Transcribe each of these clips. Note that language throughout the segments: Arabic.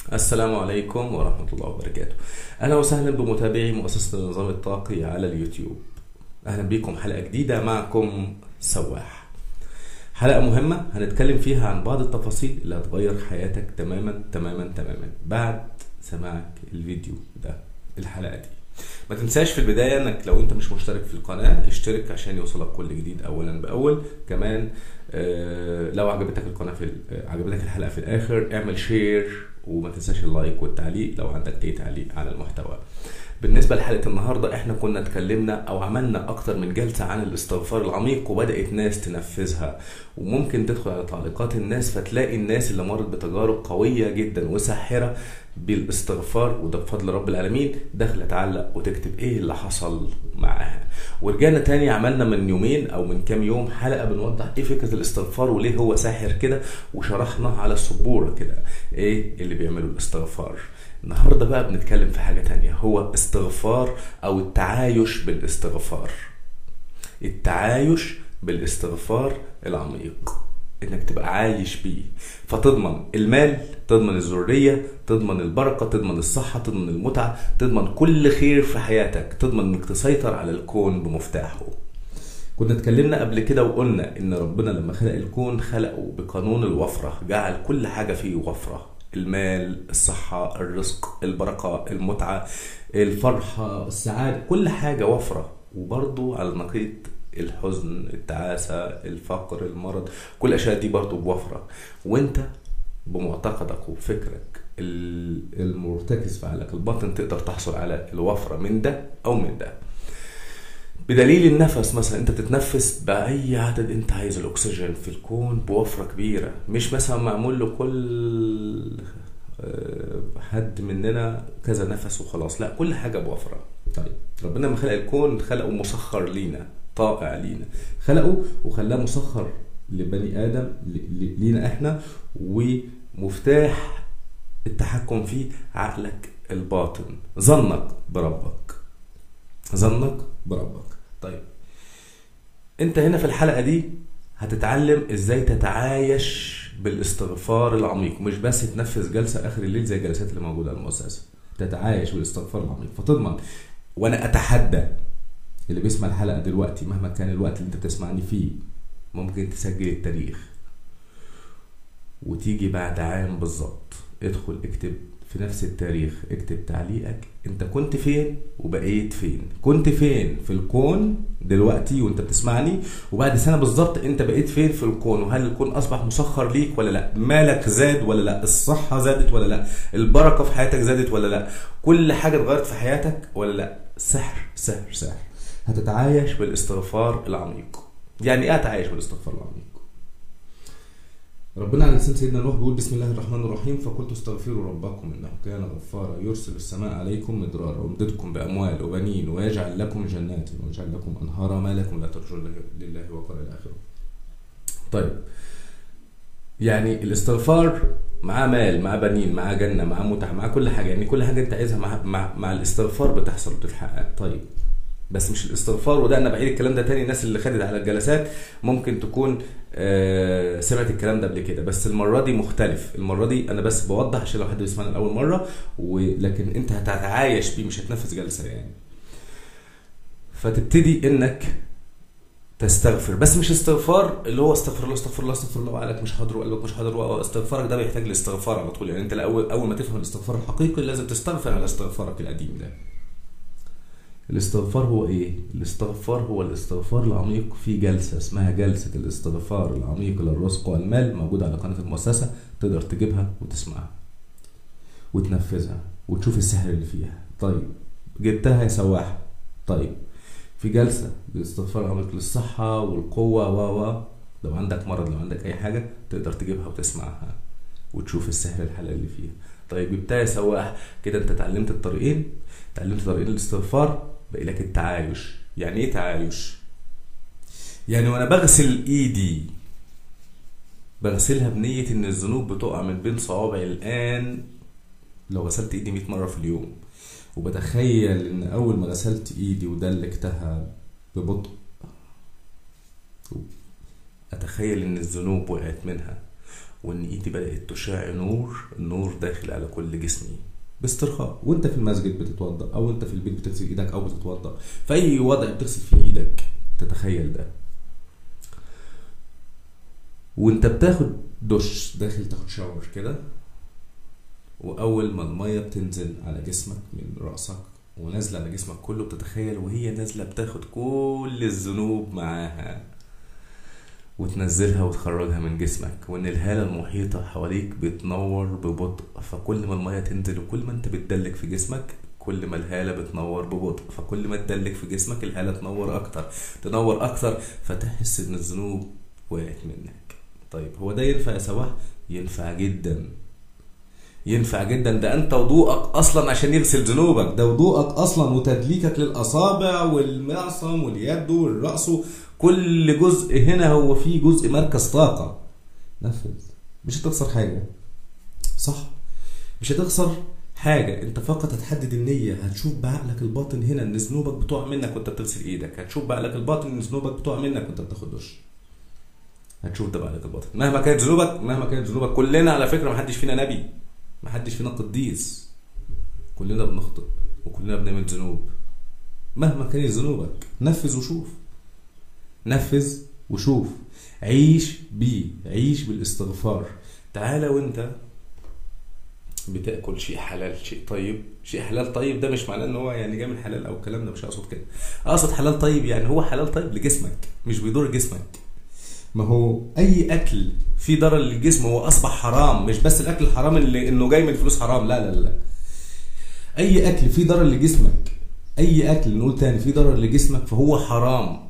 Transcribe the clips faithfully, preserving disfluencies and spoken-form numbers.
السلام عليكم ورحمة الله وبركاته. أهلا وسهلا بمتابعي مؤسسة النظام الطاقي على اليوتيوب. أهلا بكم حلقة جديدة معكم سواح. حلقة مهمة هنتكلم فيها عن بعض التفاصيل اللي هتغير حياتك تماما تماما تماما بعد سماعك الفيديو ده، الحلقة دي. ما تنساش في البداية انك لو انت مش مشترك في القناة اشترك عشان يوصلك كل جديد اولا باول. كمان آه، لو عجبتك القناة في ال- عجبتك الحلقة في الاخر اعمل شير، وما تنساش اللايك والتعليق لو عندك اي تعليق على المحتوى. بالنسبة لحلقة النهاردة احنا كنا اتكلمنا او عملنا اكتر من جلسة عن الاستغفار العميق، وبدأت ناس تنفذها. وممكن تدخل على تعليقات الناس فتلاقي الناس اللي مرت بتجارب قوية جدا وساحرة بالاستغفار، وده بفضل رب العالمين، داخله تعلق وتكتب ايه اللي حصل معاها. ورجعنا تاني عملنا من يومين او من كام يوم حلقة بنوضح ايه فكرة الاستغفار وليه هو ساحر كده، وشرحنا على السبورة كده ايه اللي بيعملوا الاستغفار. النهاردة بقى بنتكلم في حاجة تانية، هو استغفار او التعايش بالاستغفار. التعايش بالاستغفار العميق، انك تبقى عايش بيه، فتضمن المال، تضمن الذرية، تضمن البركة، تضمن الصحة، تضمن المتعة، تضمن كل خير في حياتك، تضمن انك تسيطر على الكون بمفتاحه. كنا اتكلمنا قبل كده وقلنا ان ربنا لما خلق الكون خلقه بقانون الوفرة، جعل كل حاجة فيه وفرة: المال، الصحة، الرزق، البركة، المتعة، الفرحة، السعادة، كل حاجة وفرة. وبرضو على النقيض الحزن، التعاسة، الفقر، المرض، كل الأشياء دي برضو بوفرة. وانت بمعتقدك وفكرك المرتكز في عقلك الباطن تقدر تحصل على الوفرة من ده أو من ده. بدليل النفس مثلا، انت بتتنفس بأي عدد انت عايز الأكسجين في الكون بوفرة كبيرة، مش مثلا معمول له كل آه، حد مننا كذا نفس وخلاص، لا، كل حاجة بوفرة. طيب ربنا لما خلق الكون خلقه مسخر لينا، طائع لينا، خلقه وخلاه مسخر لبني آدم، ل- ل- لينا احنا، ومفتاح التحكم فيه عقلك الباطن، ظنك بربك، ظنك بربك. طيب انت هنا في الحلقة دي هتتعلم ازاي تتعايش بالاستغفار العميق، مش بس تنفذ جلسة اخر الليل زي الجلسات اللي موجودة على المؤسسة، تتعايش بالاستغفار العميق فتضمن. وانا اتحدى اللي بيسمع الحلقة دلوقتي مهما كان الوقت اللي انت بتسمعني فيه، ممكن تسجل التاريخ وتيجي بعد عام بالظبط، ادخل اكتب في نفس التاريخ، اكتب تعليقك انت كنت فين وبقيت فين، كنت فين في الكون دلوقتي وانت بتسمعني، وبعد سنة بالظبط انت بقيت فين في الكون، وهل الكون اصبح مسخر ليك ولا لا، مالك زاد ولا لا، الصحة زادت ولا لا، البركة في حياتك زادت ولا لا، كل حاجة اتغيرت في حياتك ولا لا. سحر سحر سحر. هتتعايش بالاستغفار العميق. يعني ايه اتعايش بالاستغفار العميق؟ ربنا على لسان سيدنا نوح بيقول: بسم الله الرحمن الرحيم، فقلت استغفروا ربكم انه كان غفارا يرسل السماء عليكم مدرارا ويمددكم باموال وبنين ويجعل لكم جنات ويجعل لكم انهارا ما لكم لا ترجون لله وقر الاخره. طيب يعني الاستغفار معاه مال، معاه بنين، معاه جنه، معاه متعه، معاه كل حاجه، يعني كل حاجه انت عايزها مع, مع, مع الاستغفار بتحصل وتتحقق. طيب بس مش الاستغفار، وده انا بعيد الكلام ده تاني، الناس اللي خدت على الجلسات ممكن تكون آه سمعت الكلام ده قبل كده، بس المره دي مختلف. المره دي انا بس بوضح عشان لو حد بيسمعنا لاول مره، ولكن انت هتتعايش بيه مش هتنفذ جلسه يعني. فتبتدي انك تستغفر، بس مش استغفار اللي هو استغفر الله استغفر الله استغفر الله وعقلك مش حاضر وقلبك مش حاضر، واستغفارك ده بيحتاج لاستغفار على طول. يعني انت الاول اول ما تفهم الاستغفار الحقيقي لازم تستغفر على استغفارك القديم ده. الاستغفار هو ايه؟ الاستغفار هو الاستغفار العميق في جلسة اسمها جلسة الاستغفار العميق للرزق والمال، موجودة على قناة المؤسسة، تقدر تجيبها وتسمعها وتنفذها وتشوف السحر اللي فيها. طيب جبتها يا سواح. طيب في جلسة الاستغفار العميق للصحة والقوة و و لو عندك مرض، لو عندك اي حاجة تقدر تجيبها وتسمعها وتشوف السحر الحلال اللي فيها. طيب جبتها يا سواح، كده انت اتعلمت الطريقين، اتعلمت طريقين الاستغفار، باقي لك التعايش. يعني ايه تعايش؟ يعني وانا بغسل ايدي بغسلها بنية ان الذنوب بتقع من بين صوابعي الان، لو غسلت ايدي مئة مرة في اليوم، وبتخيل ان اول ما غسلت ايدي ودلكتها ببطء، اتخيل ان الذنوب وقعت منها، وان ايدي بدأت تشع نور، النور داخل على كل جسمي باسترخاء. وانت في المسجد بتتوضا، او انت في البيت بتغسل ايدك او بتتوضا، في اي وضع بتغسل فيه ايدك تتخيل ده. وانت بتاخد دش داخل تاخد شاور كده، واول ما الميه بتنزل على جسمك من راسك ونازله على جسمك كله، بتتخيل وهي نازله بتاخد كل الذنوب معاها وتنزلها وتخرجها من جسمك، وان الهالة المحيطة حواليك بتنور ببطء. فكل ما المية تنزل وكل ما انت بتدلك في جسمك، كل ما الهالة بتنور ببطء. فكل ما تدلك في جسمك الهالة تنور اكتر تنور اكتر، فتحس ان الذنوب وقعت منك. طيب هو ده ينفع يا سواح؟ ينفع جدا، ينفع جدا. ده انت وضوءك اصلا عشان يغسل ذنوبك، ده وضوءك اصلا وتدليكك للاصابع والمعصم واليد والراس، كل جزء هنا هو فيه جزء مركز طاقة. نفذ، مش هتخسر حاجة، صح؟ مش هتخسر حاجة، انت فقط هتحدد النية. هتشوف بعقلك الباطن هنا ان ذنوبك بتقع منك وانت بتغسل ايدك، هتشوف بعقلك الباطن ان ذنوبك بتقع منك وانت بتاخد دش. هتشوف ده بعقلك الباطن مهما كانت ذنوبك، مهما كانت ذنوبك. كلنا على فكرة محدش فينا نبي، محدش فينا قديس، كلنا بنخطئ وكلنا بنعمل ذنوب مهما كانت ذنوبك. نفذ وشوف، نفذ وشوف، عيش بيه، عيش بالاستغفار. تعالى وانت بتاكل شيء حلال، شيء طيب، شيء حلال طيب، ده مش معناه ان هو يعني جاي من حلال او الكلام ده، مش اقصد كده. اقصد حلال طيب يعني هو حلال طيب لجسمك، مش بيضر جسمك. ما هو اي اكل فيه ضرر للجسم هو اصبح حرام. مش بس الاكل الحرام اللي انه جاي من الفلوس حرام، لا لا لا، اي اكل فيه ضرر لجسمك، اي اكل نقول تاني فيه ضرر لجسمك فهو حرام،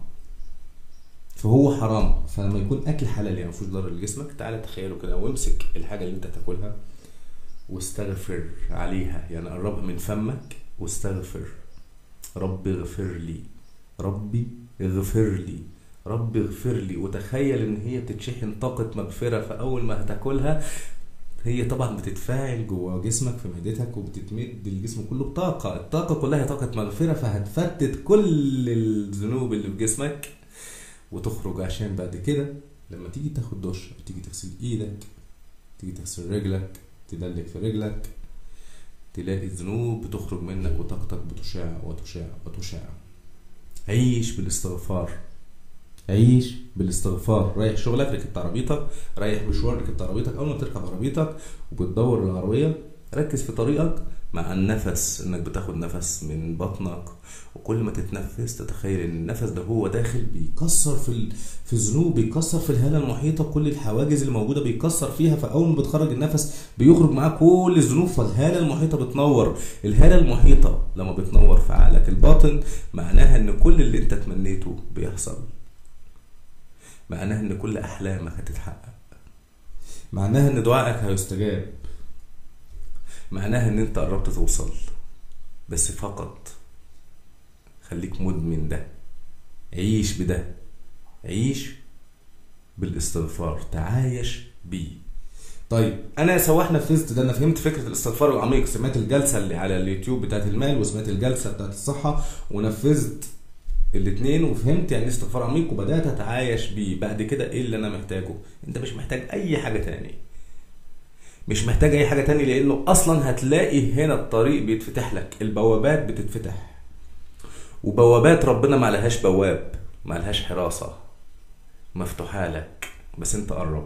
فهو حرام. فلما يكون اكل حلال يعني مفيهوش ضرر لجسمك، تعالى تخيله كده وامسك الحاجه اللي انت تاكلها واستغفر عليها، يعني قربها من فمك واستغفر. ربي اغفر لي، ربي اغفر لي، ربي اغفر لي. وتخيل ان هي بتتشحن طاقه مغفره، فاول ما هتاكلها هي طبعا بتتفاعل جوه جسمك في معدتك وبتتمد الجسم كله بطاقه، الطاقه كلها طاقه مغفره، فهتفتت كل الذنوب اللي في جسمك وتخرج. عشان بعد كده لما تيجي تاخد دش، تيجي تغسل ايدك، تيجي تغسل رجلك، تدلك في رجلك، تلاقي الذنوب بتخرج منك وطاقتك بتشع وتشع وتشع. عيش بالاستغفار، عيش بالاستغفار. رايح شغلك ركبت عربيتك، رايح مشوار ركبت عربيتك، اول ما تركب عربيتك وبتدور العربيه ركز في طريقك مع النفس، انك بتاخد نفس من بطنك، وكل ما تتنفس تتخيل ان النفس ده هو داخل بيكسر في ال... في الذنوب، بيكسر في الهاله المحيطه، كل الحواجز اللي موجوده بيكسر فيها. فاول ما بتخرج النفس بيخرج معاه كل الذنوب، فالهاله المحيطه بتنور. الهاله المحيطه لما بتنور في عقلك الباطن معناها ان كل اللي انت تمنيته بيحصل، معناها ان كل احلامك هتتحقق، معناها ان دعائك هيستجاب، معناها ان انت قربت توصل. بس فقط خليك مدمن ده، عيش بده، عيش بالاستغفار، تعايش بيه. طيب انا سواح نفذت ده، انا فهمت فكره الاستغفار العميق، سمعت الجلسه اللي على اليوتيوب بتاعت المال، وسمعت الجلسه بتاعت الصحه، ونفذت الاثنين وفهمت يعني استغفار عميق وبدات اتعايش بيه. بعد كده ايه اللي انا محتاجه؟ انت مش محتاج اي حاجه تاني، مش محتاج اي حاجه تاني، لانه اصلا هتلاقي هنا الطريق بيتفتح لك، البوابات بتتفتح، وبوابات ربنا ما لهاش بواب، ما لهاش حراسه، مفتوحه لك، بس انت قرب.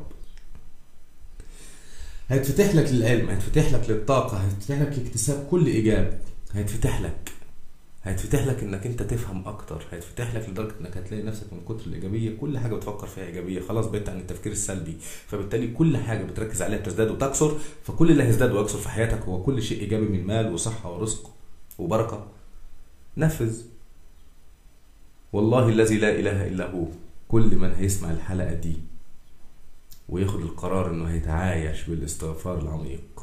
هيتفتح لك للعلم، هيتفتح لك للطاقه، هيتفتح لك لاكتساب كل ايجاب، هيتفتح لك هيتفتح لك انك انت تفهم اكتر، هيتفتح لك لدرجه انك هتلاقي نفسك من كتر الايجابيه كل حاجه بتفكر فيها ايجابيه، خلاص بقيت عن التفكير السلبي، فبالتالي كل حاجه بتركز عليها بتزداد وتكثر، فكل اللي هيزداد ويكثر في حياتك هو كل شيء ايجابي من مال وصحه ورزق وبركه. نفذ، والله الذي لا اله الا هو، كل من هيسمع الحلقه دي وياخد القرار انه هيتعايش بالاستغفار العميق،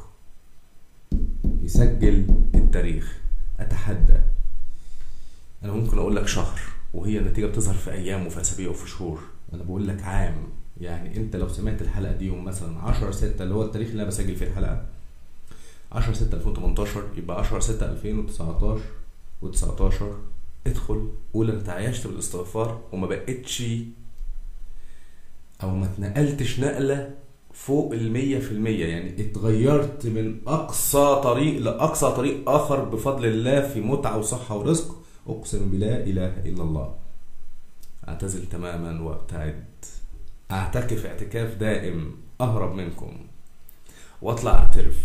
يسجل التاريخ. اتحدى، انا ممكن اقول لك شهر وهي النتيجه بتظهر في ايام وفي اسابيع وفي شهور، انا بقول لك عام. يعني انت لو سمعت الحلقه دي يوم مثلا عشرة ستة اللي هو التاريخ اللي انا بسجل فيه الحلقه، عشرة ستة ألفين وتمنتاشر، يبقى عشرة ستة ألفين وتسعتاشر وتسعتاشر ادخل قول انت عايشت بالاستغفار وما بقتش او ما اتنقلتش نقله فوق المية في المية، يعني اتغيرت من أقصى طريق لأقصى طريق آخر بفضل الله في متعة وصحة ورزق. أقسم بلا إله إلا الله. أعتزل تماما وأبتعد، أعتكف اعتكاف دائم، أهرب منكم وأطلع أعترف.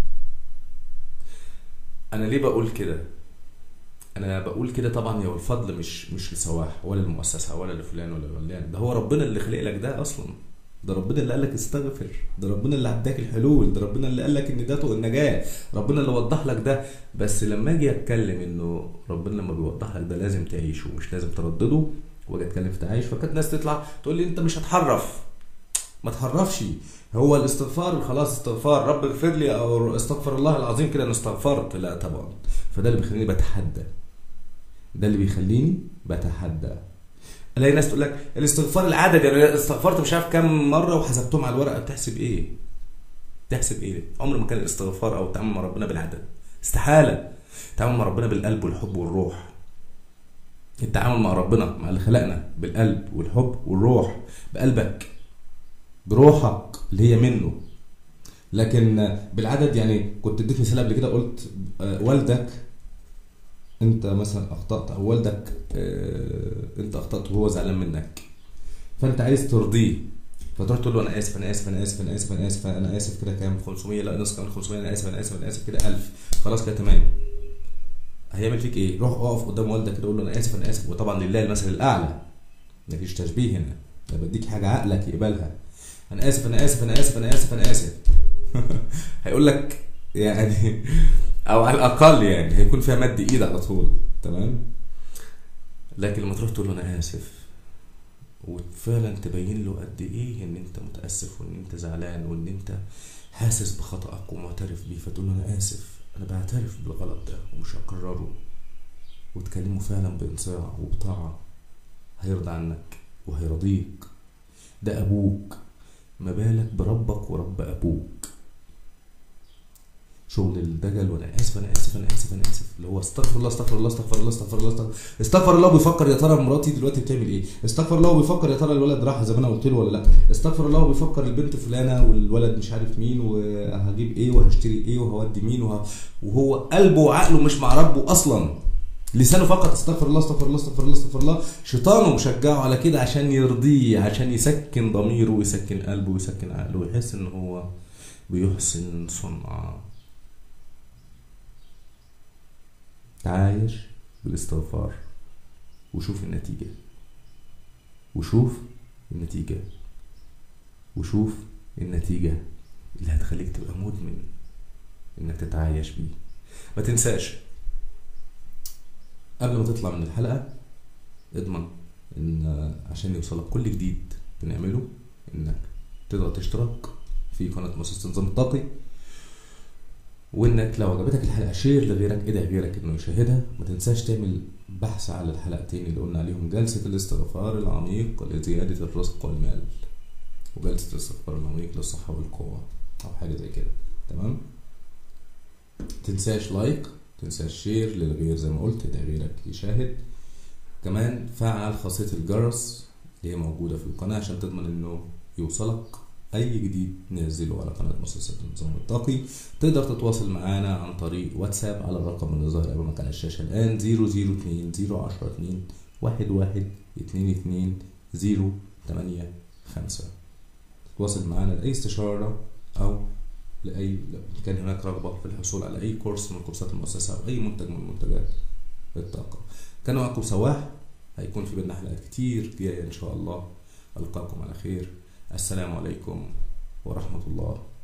أنا ليه بقول كده؟ أنا بقول كده طبعا هو الفضل مش مش لسواح ولا المؤسسة ولا لفلان ولا لفلان، ده هو ربنا اللي خلق لك ده أصلا. ده ربنا اللي قالك استغفر، ده ربنا اللي عداك الحلول، ده ربنا اللي قالك ان ده طرق النجاة، ربنا اللي وضح لك ده. بس لما اجي اتكلم انه ربنا لما بيوضح لك ده لازم تعيشه ومش لازم تردده، واجي اتكلم في تعايش، فكانت ناس تطلع تقول لي انت مش هتحرف. ما تحرفش، هو الاستغفار خلاص استغفار رب اغفر لي او استغفر الله العظيم كده انا استغفرت، لا طبعا. فده اللي بيخليني بتحدى، ده اللي بيخليني بتحدى. الاقي ناس تقول لك الاستغفار العددي، انا استغفرت مش عارف كام مره وحسبتهم على الورقه. بتحسب ايه؟ تحسب ايه؟ عمر ما كان الاستغفار او التعامل مع ربنا بالعدد، استحاله. التعامل مع ربنا بالقلب والحب والروح. التعامل مع ربنا مع اللي خلقنا بالقلب والحب والروح، بقلبك بروحك اللي هي منه. لكن بالعدد يعني كنت اديت مثال قبل كده، قلت والدك انت مثلا اخطأت او والدك اه انت اخطأت وهو زعلان منك، فانت عايز ترضيه، فتروح تقول له انا اسف انا اسف انا اسف انا اسف انا اسف انا اسف كده كام خمسمية، لا نص كمان خمسمية، انا اسف انا اسف انا اسف كده ألف، خلاص كده تمام. هيعمل فيك ايه؟ روح اقف قدام والدك كده قول له انا اسف انا اسف، وطبعا لله المثل الاعلى، مفيش تشبيه هنا، انا بديك حاجه عقلك يقبلها. انا اسف انا اسف انا اسف انا اسف انا اسف هيقول لك يعني او على الاقل يعني هيكون فيها مد ايد على طول، تمام. لكن لما تروح تقول له انا اسف وفعلا تبين له قد ايه ان انت متاسف وان انت زعلان وان انت حاسس بخطأك ومعترف بيه، فتقول له انا اسف، انا بعترف بالغلط ده ومش هكرره، وتكلمه فعلا بانصاع وبطاعه، هيرضى عنك وهيرضيك. ده ابوك، ما بالك بربك ورب ابوك. شغل الدجل وانا اسف انا اسف انا اسف انا اسف اللي هو استغفر الله استغفر الله استغفر الله استغفر الله استغفر, استغفر الله بيفكر يا ترى مراتي دلوقتي بتعمل ايه، استغفر الله بيفكر يا ترى الولد راح زي ما انا قلت له ولا لا، استغفر الله بيفكر البنت فلانه والولد مش عارف مين، وهجيب ايه وهشتري ايه وهودي مين وه... وهو قلبه وعقله مش مع ربه اصلا، لسانه فقط استغفر الله استغفر الله استغفر الله استغفر الله. شيطانه مشجعه على كده عشان يرضيه، عشان يسكن ضميره ويسكن قلبه ويسكن عقله ويحس ان هو بيحسن صنعه. تعايش بالاستغفار وشوف النتيجة، وشوف النتيجة وشوف النتيجة اللي هتخليك تبقى مدمن انك تتعايش بيه. ما تنساش قبل ما تطلع من الحلقة اضمن ان عشان يوصلك كل جديد بنعمله انك تضغط اشتراك في قناة مؤسسة النظام الطاقي، وانك لو عجبتك الحلقه شير لغيرك، ادعي غيرك انه يشاهدها. ما تنساش تعمل بحث على الحلقتين اللي قلنا عليهم، جلسه الاستغفار العميق لزياده الرزق والمال، وجلسه الاستغفار العميق للصحه والقوه، او حاجه زي كده، تمام. تنساش لايك، تنساش شير للغير زي ما قلت، ادعي غيرك يشاهد. كمان فعل خاصيه الجرس اللي هي موجوده في القناه عشان تضمن انه يوصلك اي جديد ننزله على قناه مؤسسه النظام الطاقي. تقدر تتواصل معانا عن طريق واتساب على الرقم اللي ظاهر امامك على الشاشه الان صفر صفر اتنين صفر عشرة اتنين واحد واحد اتنين اتنين صفر تمانية خمسة. تتواصل معانا لاي استشاره او لاي كان هناك رغبه في الحصول على اي كورس من كورسات المؤسسه او اي منتج من منتجات الطاقه. كان معكم سواح، هيكون في بينا حلقات كتير جايه ان شاء الله. القاكم على خير، السلام عليكم ورحمة الله